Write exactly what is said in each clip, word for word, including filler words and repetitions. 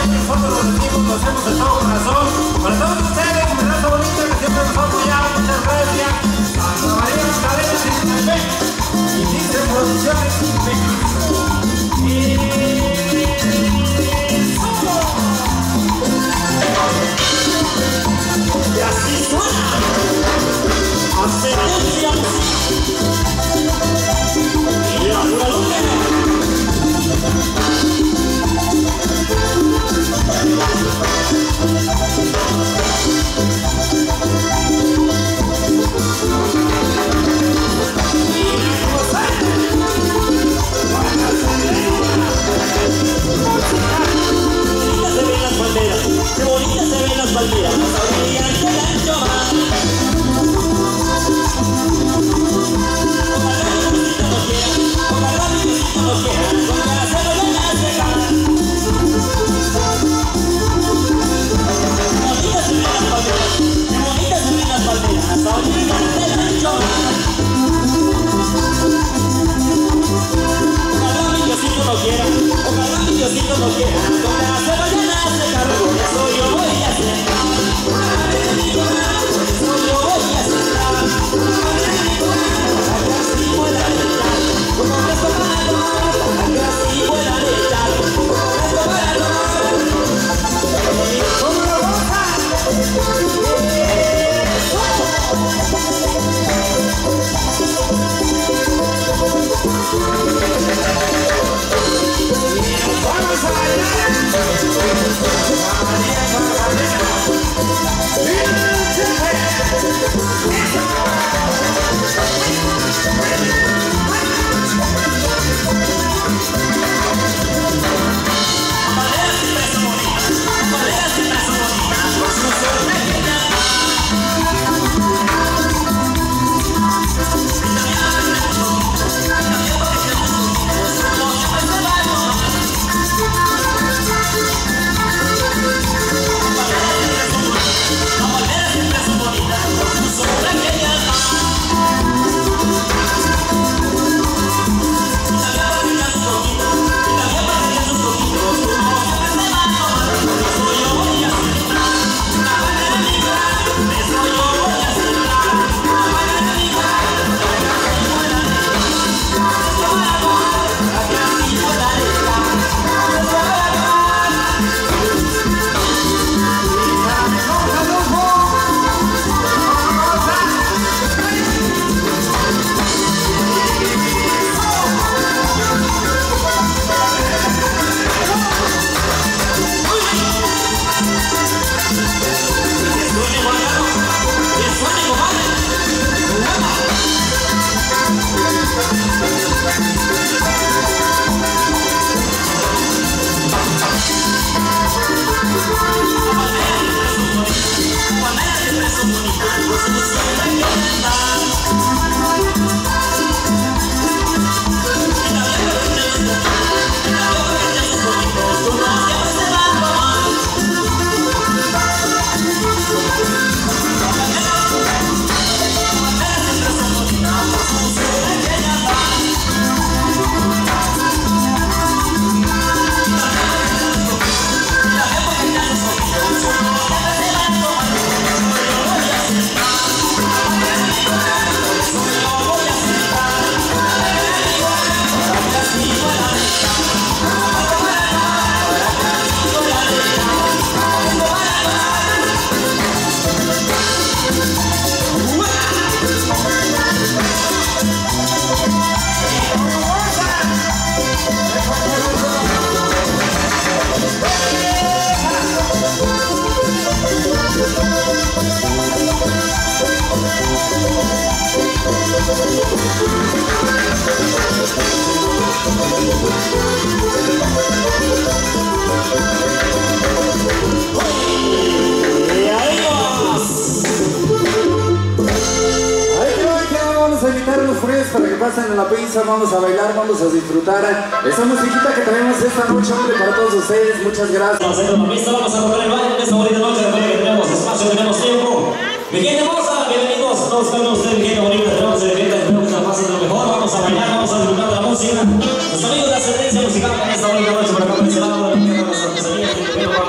nosotros lo decimos, lo hacemos de todo corazón. Para todos ustedes, mi raza bonita que siempre nos ha apoyado, muchas gracias. Santa María Magdalena Cintalpec y Dice Producciones México. Y... Y así suena Ascendencia y la Guadalupe. Qué bonitas se ven las palmeras, las orillas del ancho mar. Ojalá mi Diosito no quiera, ojalá mi Diosito no quiera, con la cebolla secar. Qué bonitas se ven las palmeras, qué bonitas se ven las palmeras, las orillas del ancho mar. Ojalá mi Diosito no quiera, ojalá mi Diosito no quiera, con la cebolla secar. Por eso yo voy a sembrar, por eso yo voy a sembrar, para que así pueda echar, como esto para tomar, para que así pueda echar, como esto para tomar. ¡Como lo goza! ¡Vamos a bailar! Para que pasen en la pizza, vamos a bailar, vamos a disfrutar esta musiquita que traemos esta noche, hombre, para todos ustedes. Muchas gracias. Vamos a ir a la pista, vamos a correr el baile en esta bonita noche. Recuerden que tenemos espacio, tenemos tiempo. Mi gente hermosa, bienvenidos a todos ustedes, mi gente bonita, tenemos el evento, espero que la pasen lo mejor. Vamos a bailar, vamos a disfrutar de la música. Los amigos de Ascendencia Musical en esta bonita noche, por acá por ese lado de la tierra, las artesanías que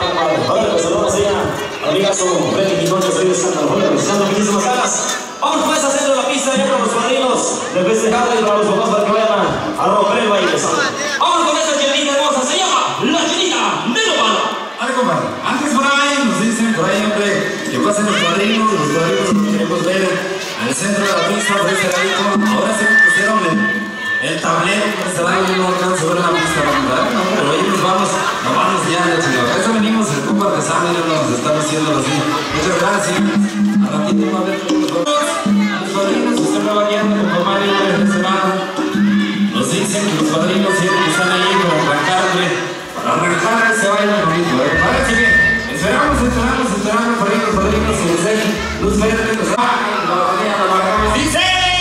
caso, Freddy Quinones, soy de Santa Rosa, realizando muchísimas ganas. Vamos pues a centro de la pista ya con los padrinos de festejar y para los papás para que vayan a romper el baile. Vamos con esta chelita hermosa, se llama La Chelita de Nopal. Vale, compadre. Antes por ahí nos dicen, por ahí, hombre, que pasen los padrinos, los padrinos que queremos ver al centro de la pista, por ese ladito. Ahora sí me pusieron el, el tablero, por ese lado, no alcanzo a ver la pista, ¿verdad? No, pero ahí nos vamos, nos vamos ya, la chingada. Para eso venimos, el compa Rezán, y nos están haciendo así. Muchas gracias. A ratito va a ver todos los a los padrinos que se me va guiando con mamá y de ese lado. Nos dicen que los padrinos siempre están ahí para arrancarle, para arrancar ese baile bonito, ¿eh? Parece bien. Esperamos, esperamos, esperamos por ahí los padrinos que nos den luz verde, nos bajan, la batería, la bajamos. ¡Dice!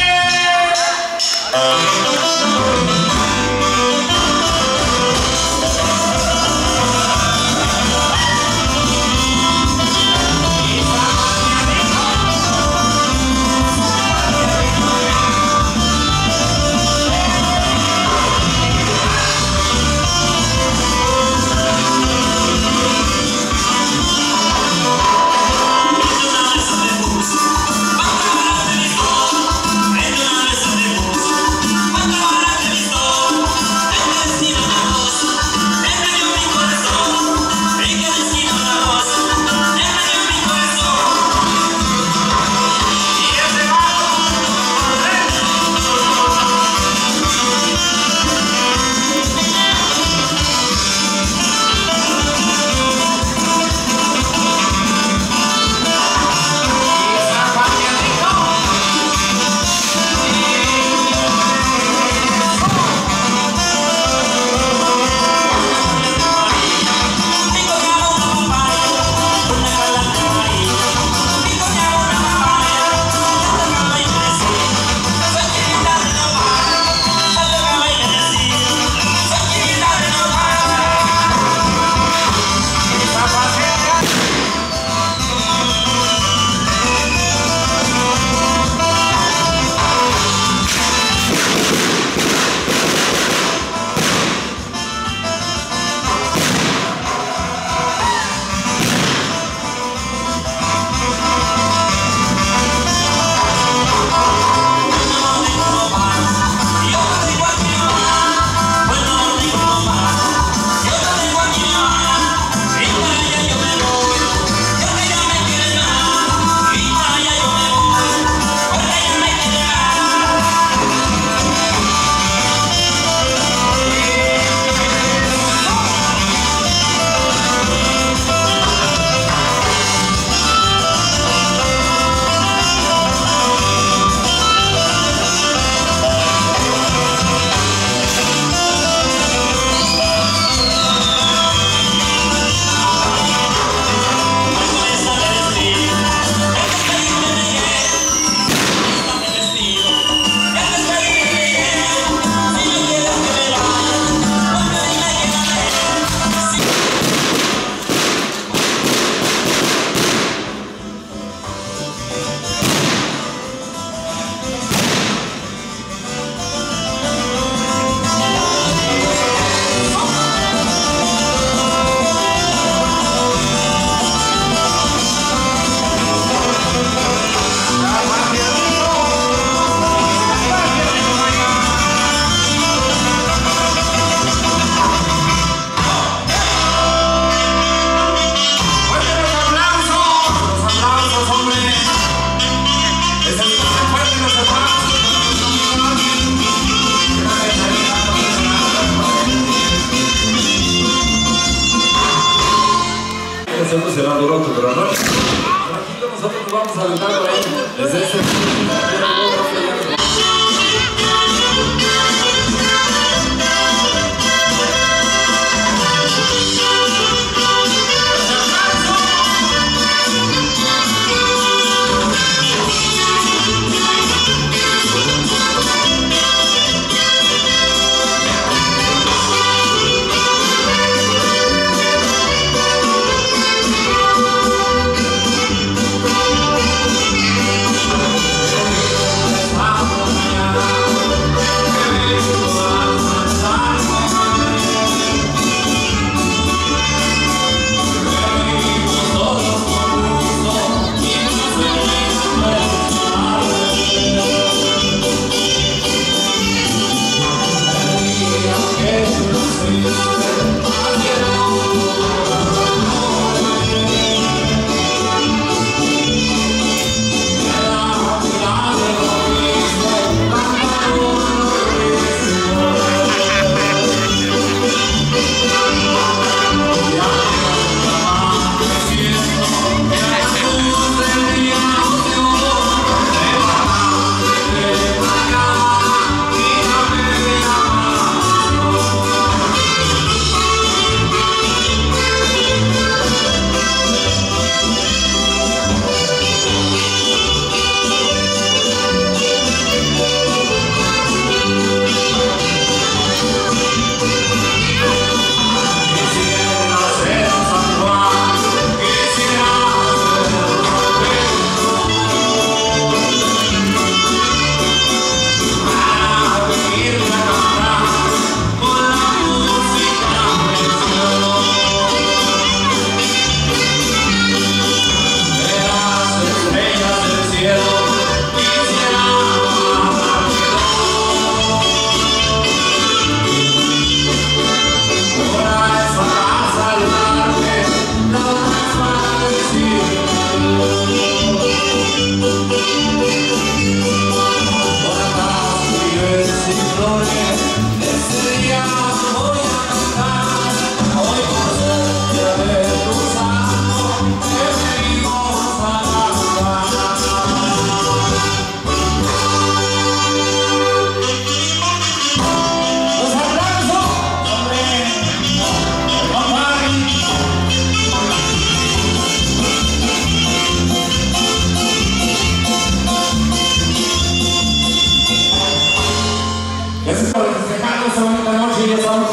Se va alboroto, pero no. Aquí nosotros nos vamos a aventar por ahí. Desde ese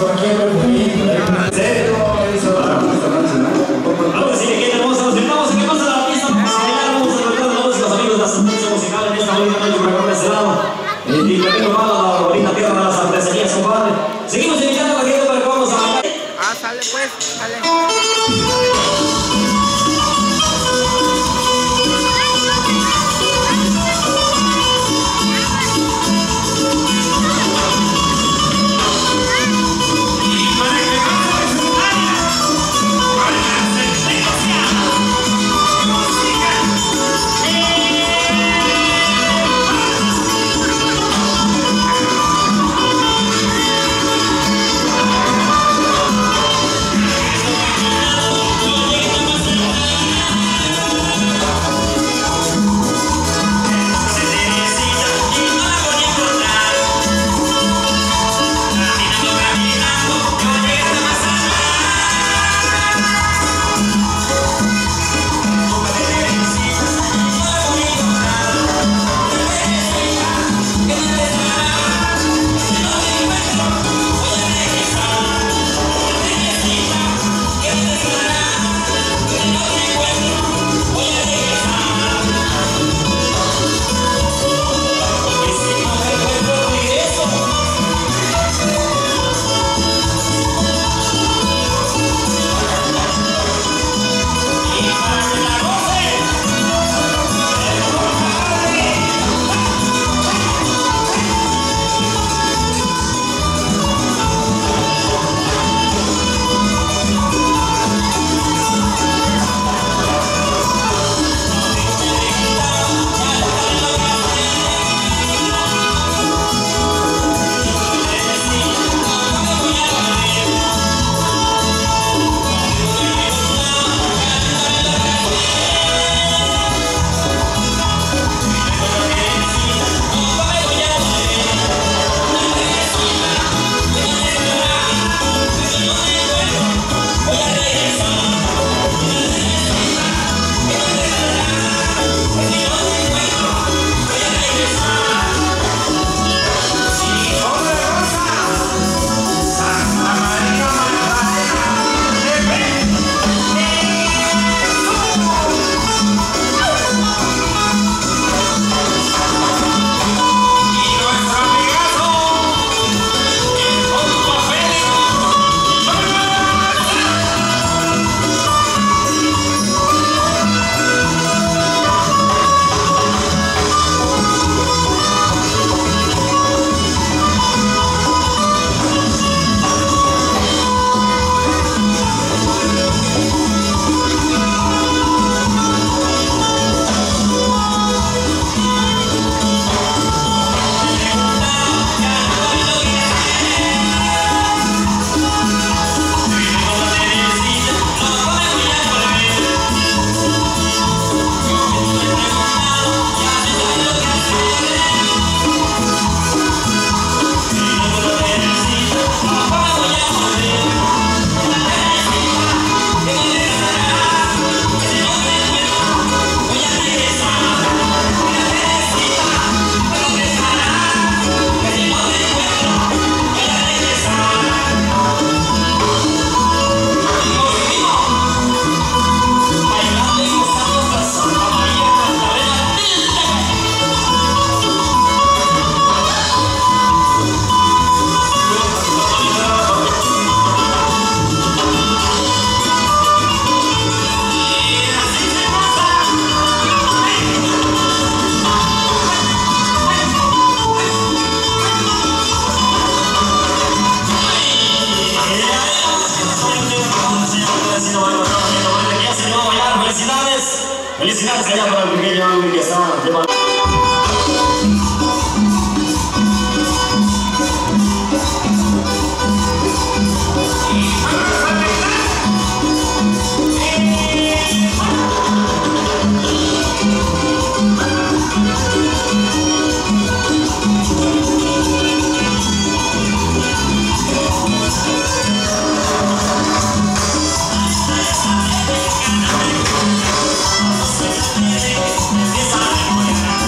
por aquí, ¿en serio? Ahora sí, aquí tenemos, nos invitamos a que pasen a la pista para bailar. Vamos a recordar a los amigos de la Ascendencia Musical en esta bonita noche para este lado. Y también para la bonita tierra de las artesanías, compadre. Seguimos invitando a la gente para que vamos a bailar. Ah, sale pues, sale. Felicidades allá para el pequeño Ángel que está llevando. Esa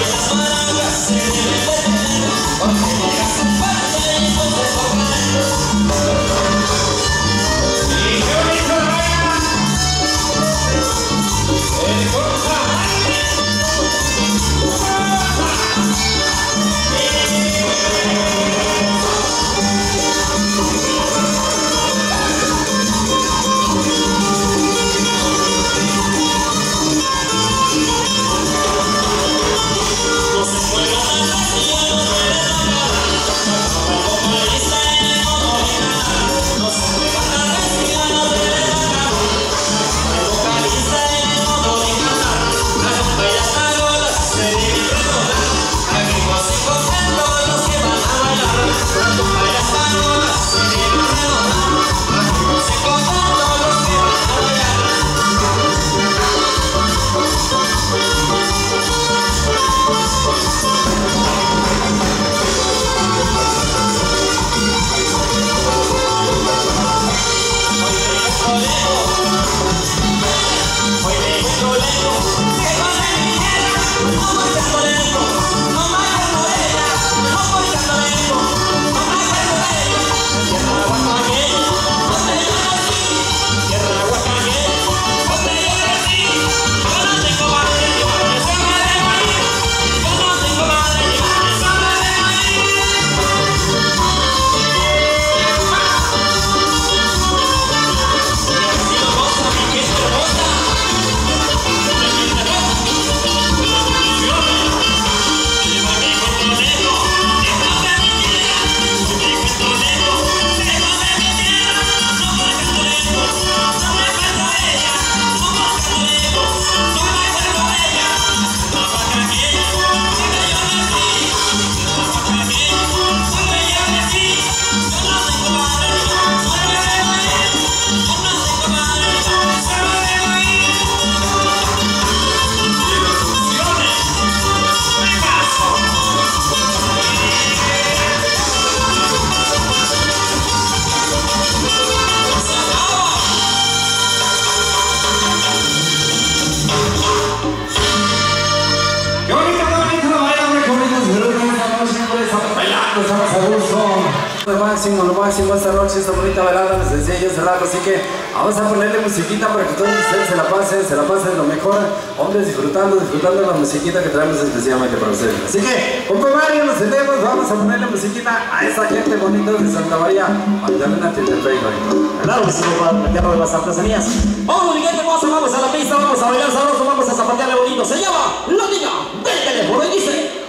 Lo máximo, lo máximo esta noche, esta bonita velada, les decía yo hace rato, así que vamos a ponerle musiquita para que todos ustedes se la pasen, se la pasen lo mejor, hombres, disfrutando, disfrutando la musiquita que traemos especialmente para ustedes. Así que, compa Mario, nos sentemos, vamos a ponerle musiquita a esta gente bonita de Santa María, Magdalena Tiltepec. Claro que sí, compa, el tierra de las artesanías. Vamos, mi gente, vamos, vamos a la pista, vamos a bailar sabroso, vamos a zapatearle bonito. Se llama La Niña del Teléfono y dice...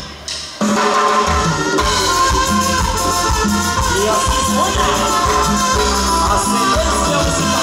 Y así suena, ascendencia musical.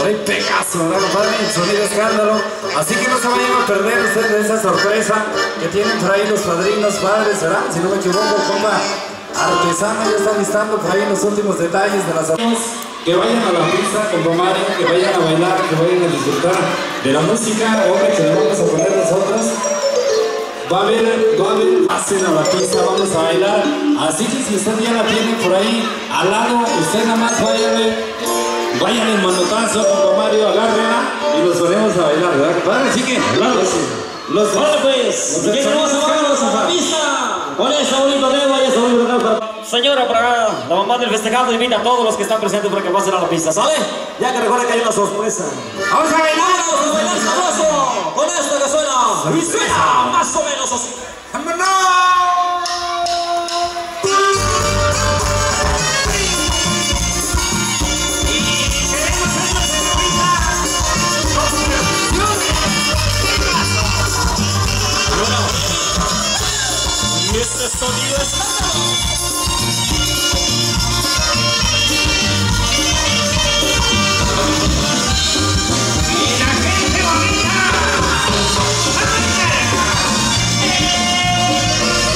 Trae Pegaso, ¿verdad, compadre? El sonido escándalo. Así que no se vayan a perder ustedes de esa sorpresa que tienen por ahí los padrinos, padres, ¿verdad? Si no me equivoco, compa Artesano ya está listando por ahí los últimos detalles de las... Que vayan a la pista con Romario, que vayan a bailar, que vayan a disfrutar de la música, hombre, que le vamos a poner nosotros. Va a haber, va a haber, pasen a la pista, vamos a bailar. Así que si usted ya la tiene por ahí al lado, usted nada más váyale, vayan en manotazo con Romario, agárrenla y los ponemos a bailar, ¿verdad, compadre? Así que, claro, los Vale, pues, los ¿quién vamos a bailar a la pista? Con esta bonita tema y esta bonita tema. Señora, para la mamá del festejado invita a todos los que están presentes para que pasen a la pista, ¿sale? Ya que recuerden que hay una sorpresa. ¡Vamos a bailar! ¡Vamos a bailar sabroso! Con esto que suena, y suena más o menos así. ¡Vámonos! Y este sonido es ¡Y la gente bonita!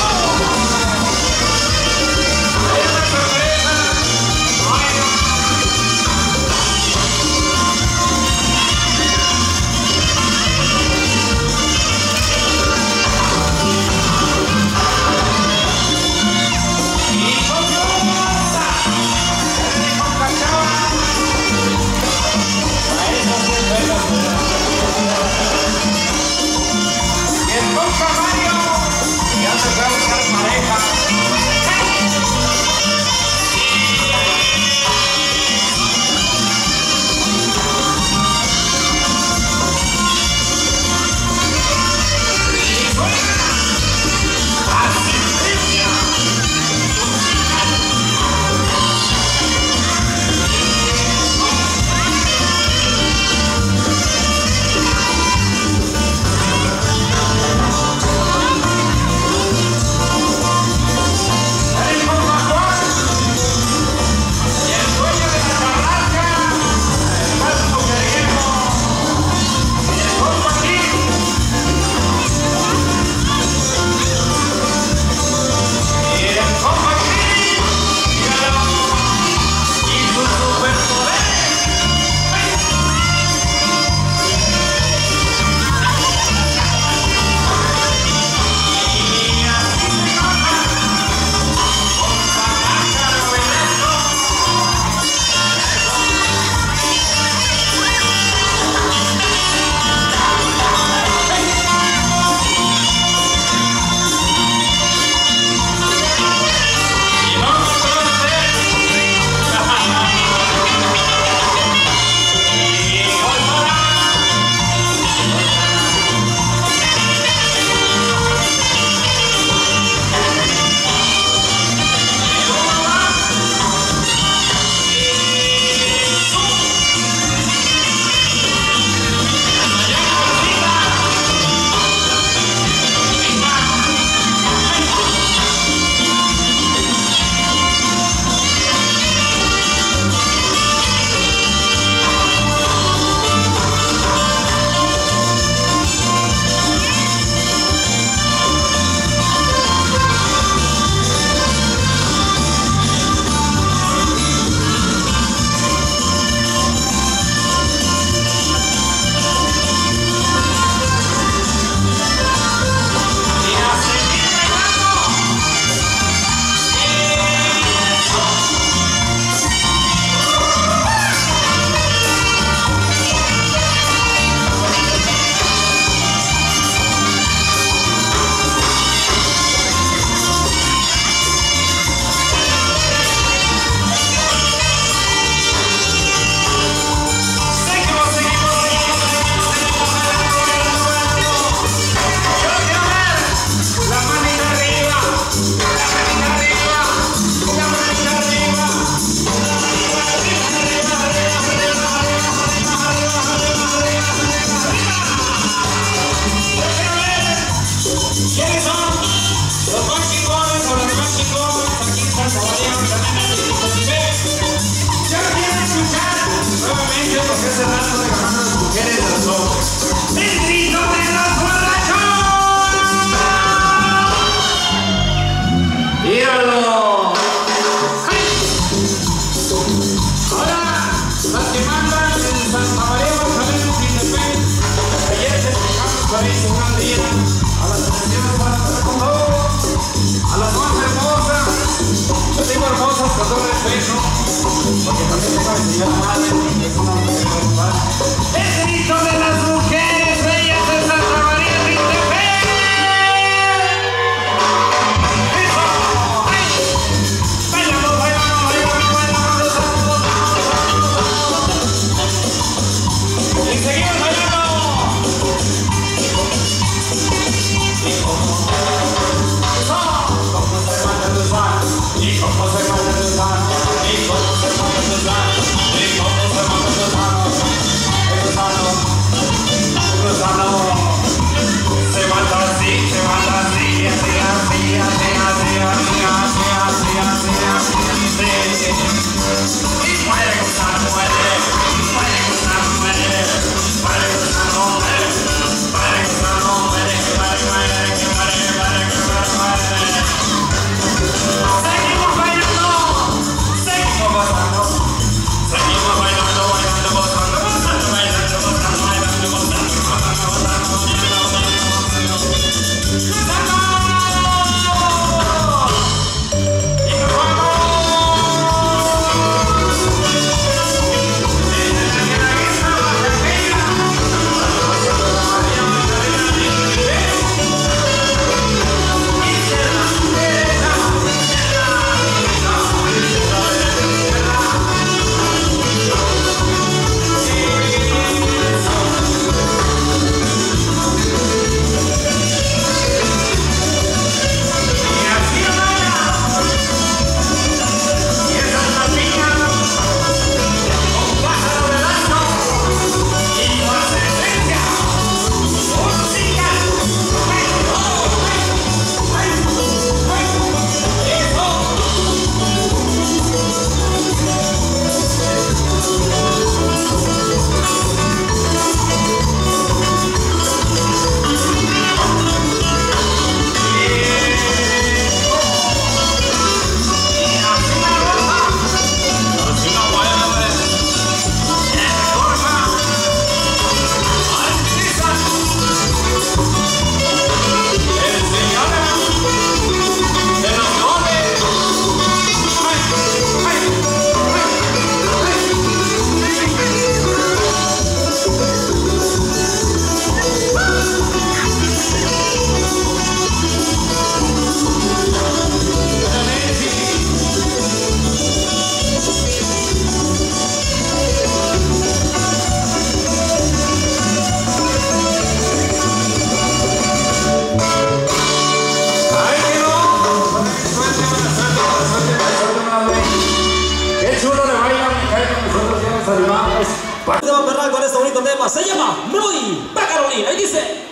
tema se llama Me voy pa' Carolina y dice.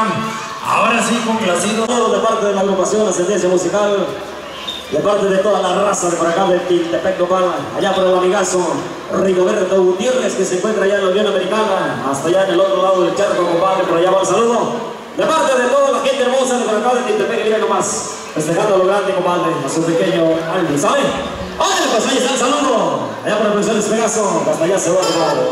Instagram. Ahora sí, complacido. De parte de la agrupación Ascendencia Musical, de parte de toda la raza de por acá de Tiltepec, Nopal, allá por el amigazo Rigoberto Gutiérrez, que se encuentra allá en la Unión Americana, hasta allá en el otro lado del charco, compadre, por allá va el saludo. De parte de toda la gente hermosa de por acá de Tiltepec, que viene nomás, festejando lo grande, compadre, a su pequeño Alvin, ¿sabe? ¡Ándale, pues ahí está el saludo! Allá por el profesor Pegaso, hasta allá se va, compadre.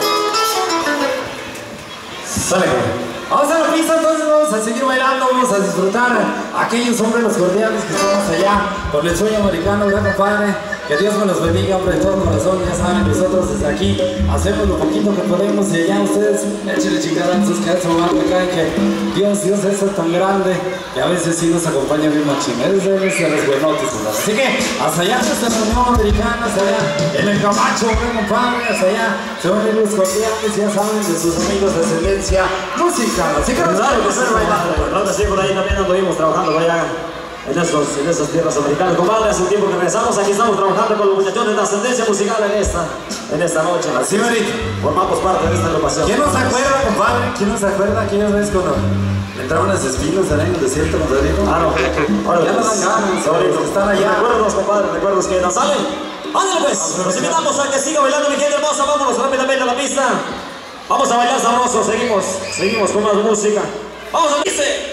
Sale. Vamos a la pista, entonces vamos a seguir bailando, vamos a disfrutar a aquellos hombres los cordiales que estamos allá con el sueño americano, ¿verdad, compadre? Que Dios me los bendiga, hombre, de todo corazón. Ya saben, nosotros desde aquí hacemos lo poquito que podemos y allá ustedes échenle chingadazos que a ese momento caen que Dios, Dios es tan grande que a veces sí nos acompaña bien machín. Es de los buenotes, ¿verdad? Así que hasta allá hasta la Unión Americana, hasta allá en el Camacho, hombre, compadre, hasta allá se van a ir los cordiales, ya saben, de sus amigos de Ascendencia Musical. Así que nos vamos a ir bailando. Claro que sí, por ahí también anduvimos trabajando por allá en, esos, en esas tierras americanas. Compadre, hace un tiempo que regresamos, aquí estamos trabajando con los muchachones de Ascendencia Musical en esta, en esta noche. Así, Marito. Formamos parte de esta agrupación. ¿Quién nos acuerda, compadre? ¿Quién nos acuerda aquella vez cuando entraban las espinas allá en el desierto, Rodrigo? Ah, no, ahora ya no dan ganas, ahorita están allá. Recuerdos, compadre, recuerdos que nos salen. Ándale pues, los invitamos a que siga bailando, mi gente hermosa. Vámonos rápidamente a la pista. Vamos a bailar sabroso, seguimos, seguimos con más música. Vamos a dice.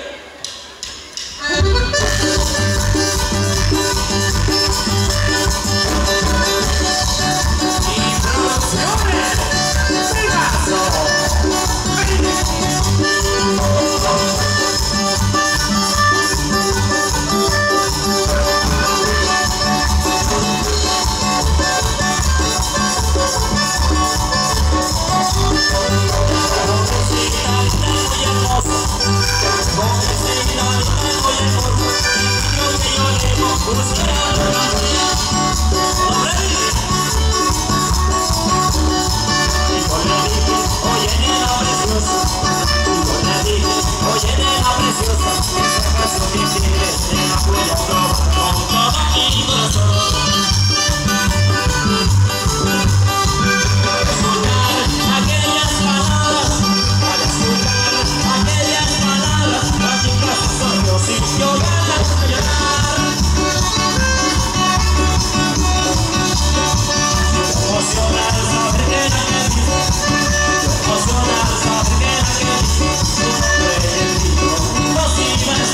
Emocionar, saber que la que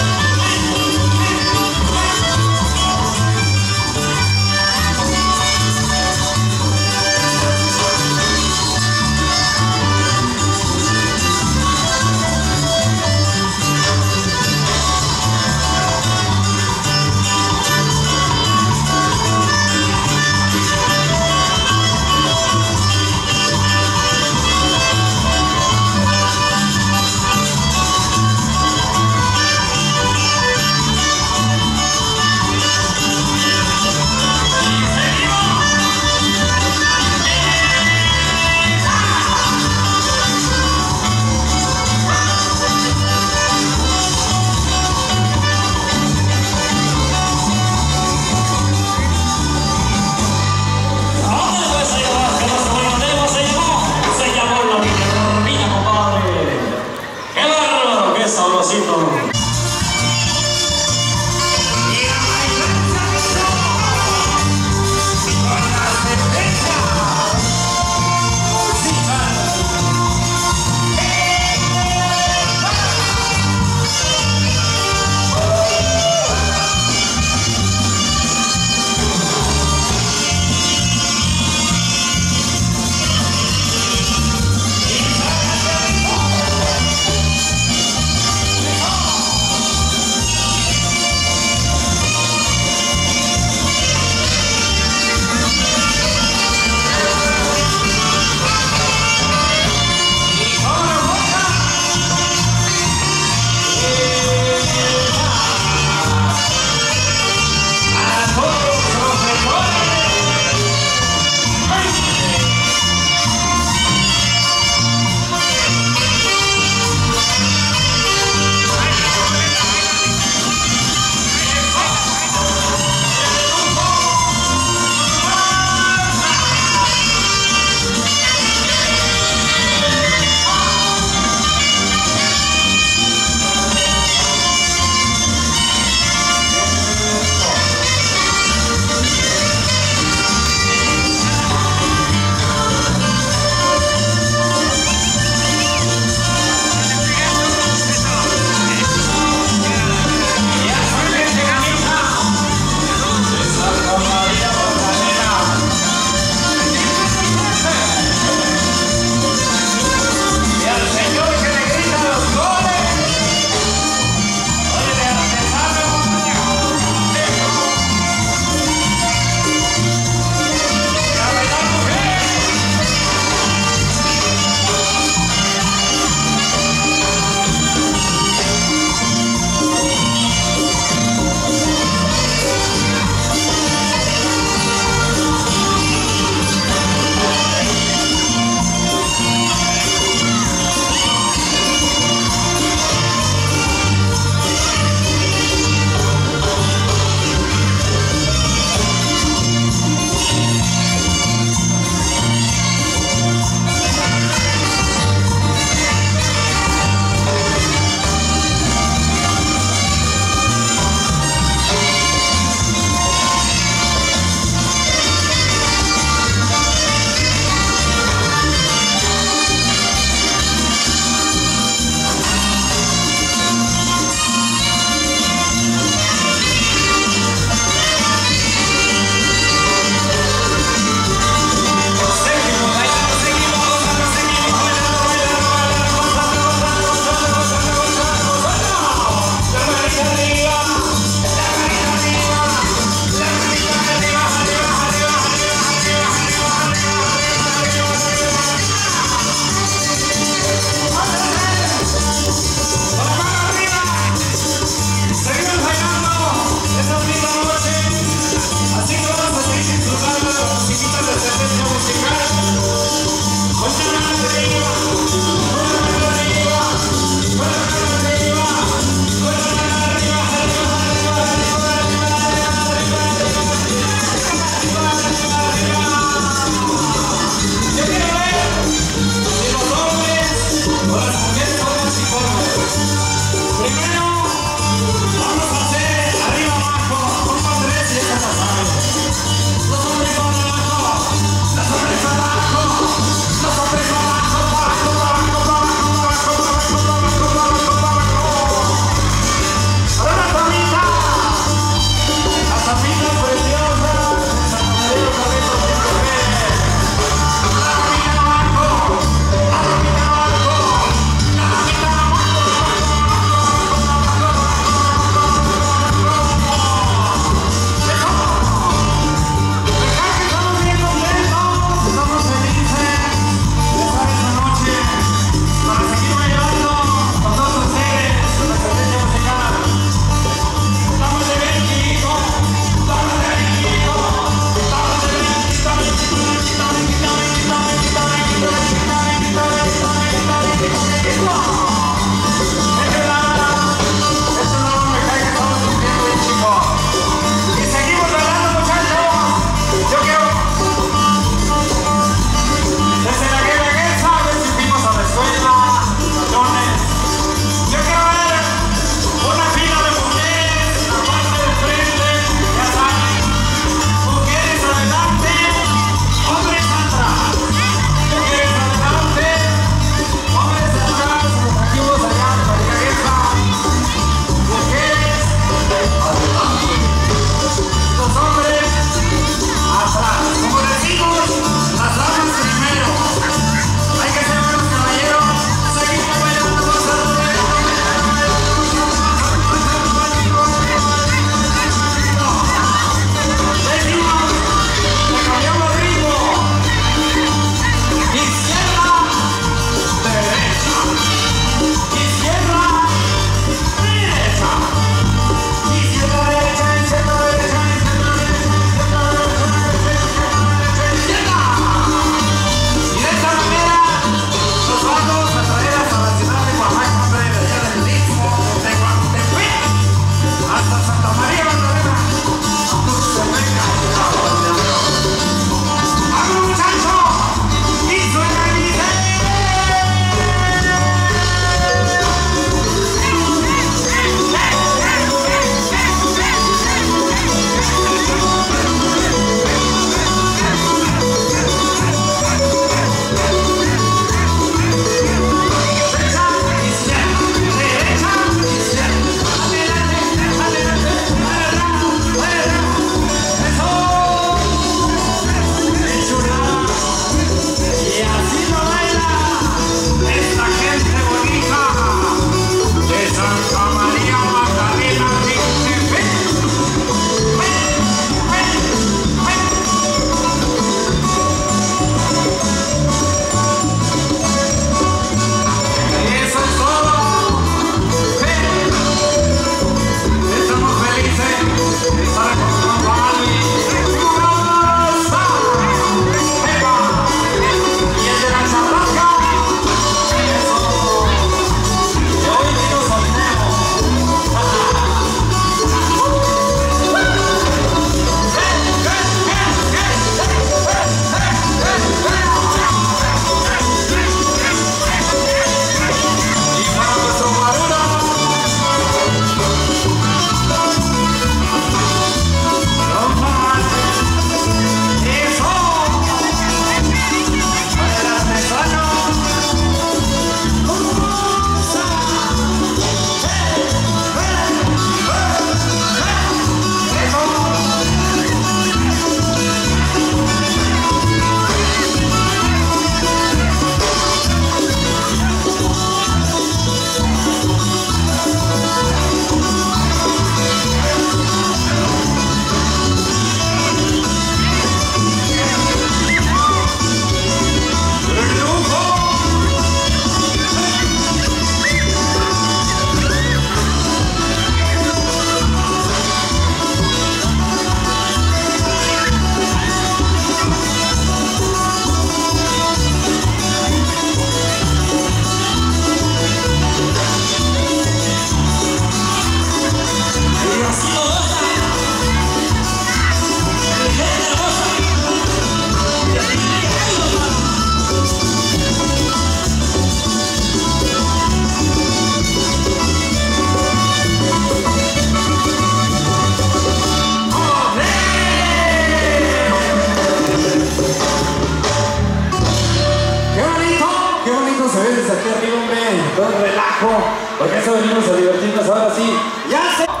ustedes aquí arriba, hombre, todo el relajo, porque eso venimos a divertirnos ahora sí. ¡Ya se!